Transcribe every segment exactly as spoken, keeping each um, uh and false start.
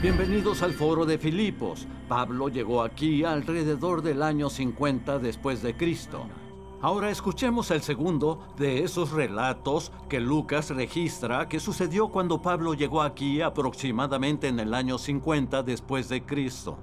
Bienvenidos al Foro de Filipos. Pablo llegó aquí alrededor del año cincuenta después de Cristo. Ahora escuchemos el segundo de esos relatos que Lucas registra que sucedió cuando Pablo llegó aquí aproximadamente en el año cincuenta después de Cristo.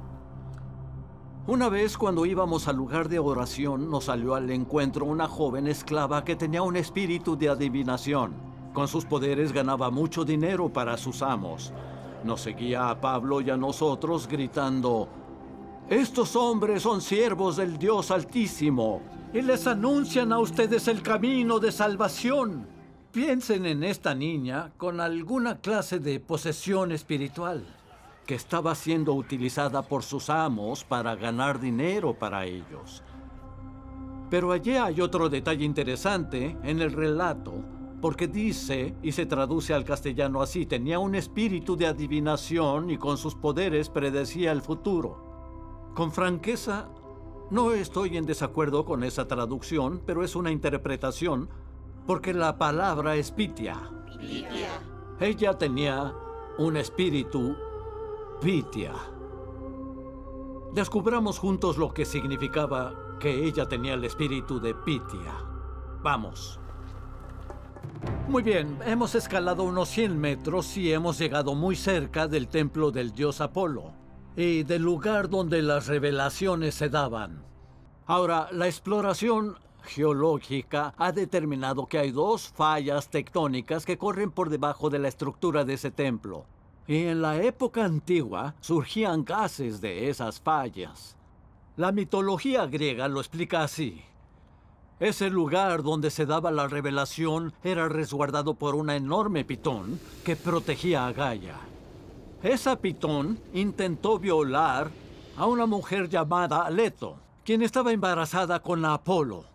Una vez cuando íbamos al lugar de oración, nos salió al encuentro una joven esclava que tenía un espíritu de adivinación. Con sus poderes ganaba mucho dinero para sus amos. Nos seguía a Pablo y a nosotros gritando: «Estos hombres son siervos del Dios Altísimo y les anuncian a ustedes el camino de salvación». Piensen en esta niña con alguna clase de posesión espiritual que estaba siendo utilizada por sus amos para ganar dinero para ellos. Pero allí hay otro detalle interesante en el relato, porque dice, y se traduce al castellano así: tenía un espíritu de adivinación y con sus poderes predecía el futuro. Con franqueza, no estoy en desacuerdo con esa traducción, pero es una interpretación, porque la palabra es pitia. Pitia. Ella tenía un espíritu pitia. Descubramos juntos lo que significaba que ella tenía el espíritu de pitia. Vamos. Muy bien, hemos escalado unos cien metros y hemos llegado muy cerca del templo del dios Apolo y del lugar donde las revelaciones se daban. Ahora, la exploración geológica ha determinado que hay dos fallas tectónicas que corren por debajo de la estructura de ese templo. Y en la época antigua surgían gases de esas fallas. La mitología griega lo explica así. Ese lugar donde se daba la revelación era resguardado por una enorme pitón que protegía a Gaia. Esa pitón intentó violar a una mujer llamada Leto, quien estaba embarazada con Apolo.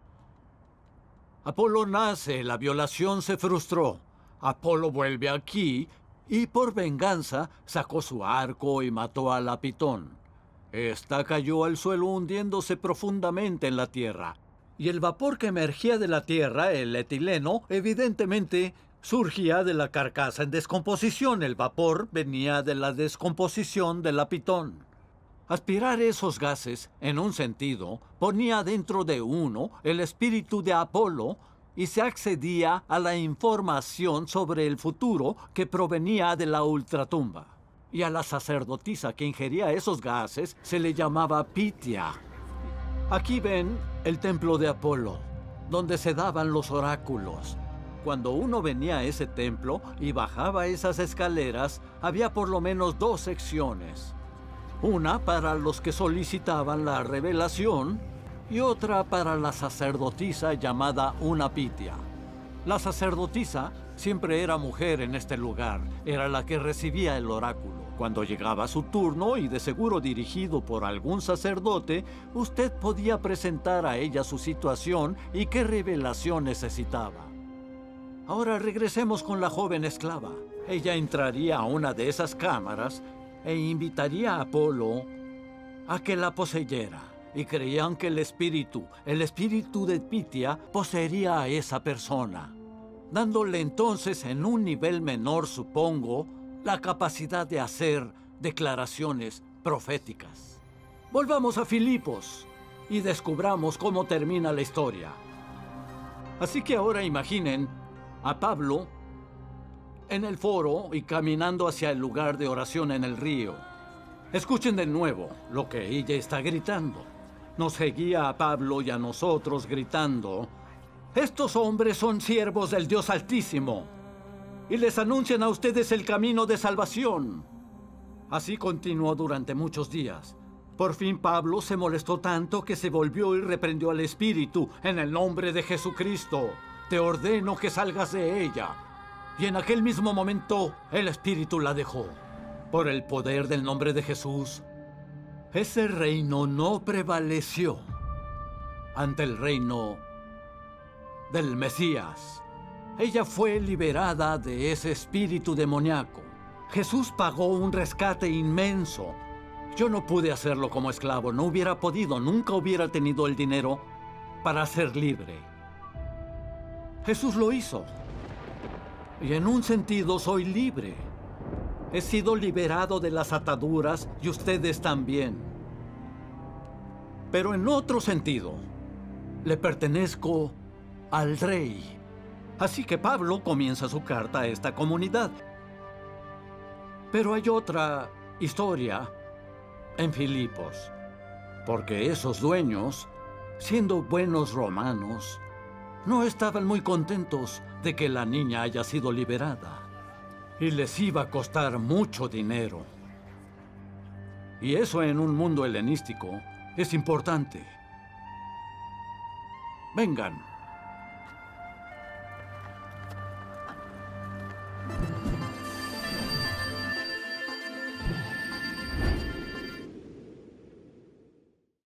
Apolo nace, la violación se frustró. Apolo vuelve aquí y por venganza sacó su arco y mató a la pitón. Esta cayó al suelo hundiéndose profundamente en la tierra. Y el vapor que emergía de la tierra, el etileno, evidentemente surgía de la carcasa en descomposición. El vapor venía de la descomposición de la pitón. Aspirar esos gases, en un sentido, ponía dentro de uno el espíritu de Apolo y se accedía a la información sobre el futuro que provenía de la ultratumba. Y a la sacerdotisa que ingería esos gases se le llamaba Pitia. Aquí ven el templo de Apolo, donde se daban los oráculos. Cuando uno venía a ese templo y bajaba esas escaleras, había por lo menos dos secciones. Una para los que solicitaban la revelación y otra para la sacerdotisa llamada una Pitia. La sacerdotisa siempre era mujer en este lugar, era la que recibía el oráculo. Cuando llegaba su turno, y de seguro dirigido por algún sacerdote, usted podía presentar a ella su situación y qué revelación necesitaba. Ahora regresemos con la joven esclava. Ella entraría a una de esas cámaras e invitaría a Apolo a que la poseyera. Y creían que el espíritu, el espíritu de Pitia, poseería a esa persona, dándole entonces en un nivel menor, supongo, la capacidad de hacer declaraciones proféticas. Volvamos a Filipos y descubramos cómo termina la historia. Así que ahora imaginen a Pablo en el foro y caminando hacia el lugar de oración en el río. Escuchen de nuevo lo que ella está gritando. Nos seguía a Pablo y a nosotros gritando: «Estos hombres son siervos del Dios Altísimo y les anuncian a ustedes el camino de salvación». Así continuó durante muchos días. Por fin Pablo se molestó tanto que se volvió y reprendió al espíritu: «En el nombre de Jesucristo, te ordeno que salgas de ella». Y en aquel mismo momento el espíritu la dejó. Por el poder del nombre de Jesús, ese reino no prevaleció ante el reino del Mesías. Ella fue liberada de ese espíritu demoníaco. Jesús pagó un rescate inmenso. Yo no pude hacerlo como esclavo, no hubiera podido, nunca hubiera tenido el dinero para ser libre. Jesús lo hizo. Y en un sentido soy libre. He sido liberado de las ataduras y ustedes también. Pero en otro sentido, le pertenezco al rey. Así que Pablo comienza su carta a esta comunidad. Pero hay otra historia en Filipos, porque esos dueños, siendo buenos romanos, no estaban muy contentos de que la niña haya sido liberada. Y les iba a costar mucho dinero. Y eso en un mundo helenístico es importante. Vengan.